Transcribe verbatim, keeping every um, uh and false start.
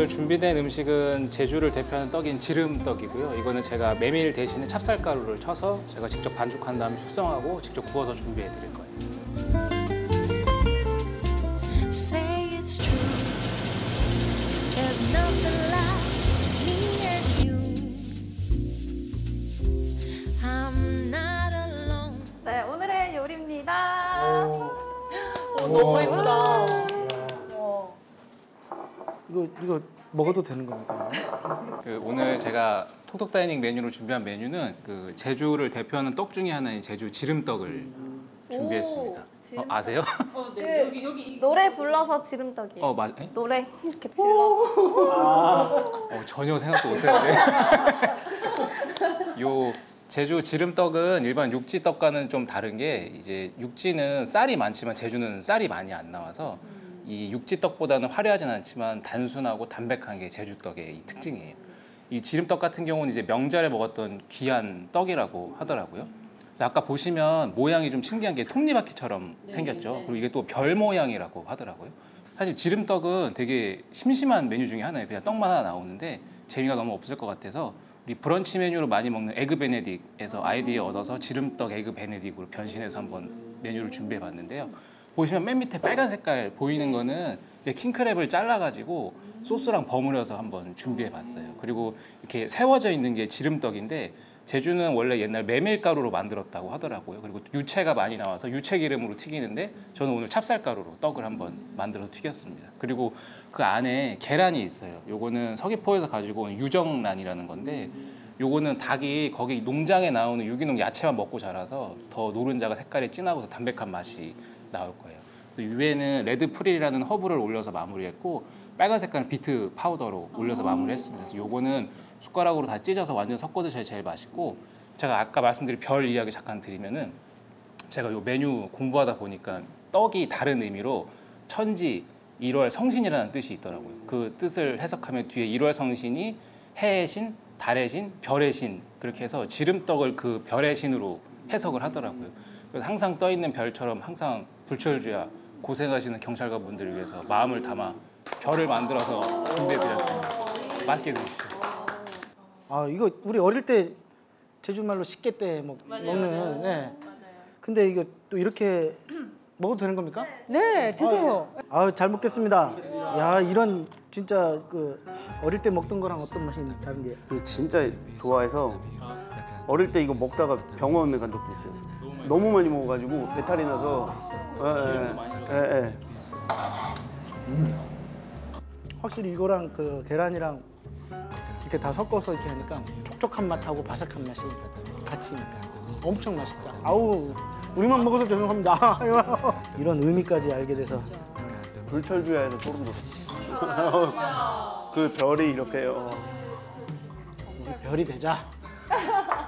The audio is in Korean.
오늘 준비된 음식은 제주를 대표하는 떡인 지름떡이고요. 이거는 제가 메밀 대신에 찹쌀가루를 쳐서 제가 직접 반죽한 다음에 숙성하고 직접 구워서 준비해 드릴 거예요. Say it's true. There's nothing like me and you. I'm not alone. 네, 오늘의 요리입니다. 오. 어, 너무 예쁘다. 이거 이거 먹어도 되는 겁니까? 그 오늘 제가 톡톡 다이닝 메뉴로 준비한 메뉴는 그 제주를 대표하는 떡 중에 하나인 제주 지름떡을 준비했습니다. 어, 아세요? 어, 네. 그 여기 여기 노래 불러서 지름떡이에요. 어, 맞. 에? 노래 이렇게 질러서. 어, 전혀 생각도 못했는데. 요 제주 지름떡은 일반 육지떡과는 좀 다른 게 이제 육지는 쌀이 많지만 제주는 쌀이 많이 안 나와서 이 육지떡보다는 화려하진 않지만 단순하고 담백한 게 제주떡의 이 특징이에요. 이 지름떡 같은 경우는 이제 명절에 먹었던 귀한 떡이라고 하더라고요. 그래서 아까 보시면 모양이 좀 신기한 게 톱니바퀴처럼 생겼죠. 그리고 이게 또 별 모양이라고 하더라고요. 사실 지름떡은 되게 심심한 메뉴 중에 하나예요. 그냥 떡만 하나 나오는데 재미가 너무 없을 것 같아서 우리 브런치 메뉴로 많이 먹는 에그 베네딕에서 아이디어 얻어서 지름떡 에그 베네딕으로 변신해서 한번 메뉴를 준비해 봤는데요. 보시면 맨 밑에 빨간 색깔 보이는 거는 이제 킹크랩을 잘라가지고 소스랑 버무려서 한번 준비해 봤어요. 그리고 이렇게 세워져 있는 게 지름떡인데 제주는 원래 옛날 메밀가루로 만들었다고 하더라고요. 그리고 유채가 많이 나와서 유채 기름으로 튀기는데 저는 오늘 찹쌀가루로 떡을 한번 만들어서 튀겼습니다. 그리고 그 안에 계란이 있어요. 요거는 서귀포에서 가지고 온 유정란이라는 건데 요거는 닭이 거기 농장에 나오는 유기농 야채만 먹고 자라서 더 노른자가 색깔이 진하고 더 담백한 맛이 나올 거예요. 그래서 위에는 레드 프릴이라는 허브를 올려서 마무리했고 빨간 색깔은 비트 파우더로 올려서 마무리했습니다. 그래서 요거는 숟가락으로 다 찢어서 완전 섞어 드셔야 제일 맛있고 제가 아까 말씀드린 별 이야기 잠깐 드리면은 제가 요 메뉴 공부하다 보니까 떡이 다른 의미로 천지, 일월 성신이라는 뜻이 있더라고요. 그 뜻을 해석하면 뒤에 일월 성신이 해의 신, 달의 신, 별의 신 그렇게 해서 지름떡을 그 별의 신으로 해석을 하더라고요. 그래서 항상 떠 있는 별처럼 항상 불철주야 고생하시는 경찰관 분들을 위해서 마음을 담아 별을 만들어서 준비해드렸습니다. 맛있게 드십시오. 아 이거 우리 어릴 때 제주말로 식게 때 먹, 맞아요, 먹는. 맞아요. 네. 맞아요. 근데 이거 또 이렇게 먹어도 되는 겁니까? 네, 드세요. 아 잘 먹겠습니다. 야 이런 진짜 그 어릴 때 먹던 거랑 어떤 맛이 다른 게? 이거 진짜 좋아해서 어릴 때 이거 먹다가 병원에 간 적도 있어요. 너무 많이 먹어가지고 배탈이 나서. 예, 예, 예. 음. 확실히 이거랑 그 계란이랑 이렇게 다 섞어서 이렇게 하니까 촉촉한 맛하고 바삭한 맛이 같이 엄청 맛있다. 아우 우리만 먹어서 죄송합니다. 이런 의미까지 알게 돼서 불철주야에서 소름 돋았어. 그 별이 이렇게요. 우리 별이 되자.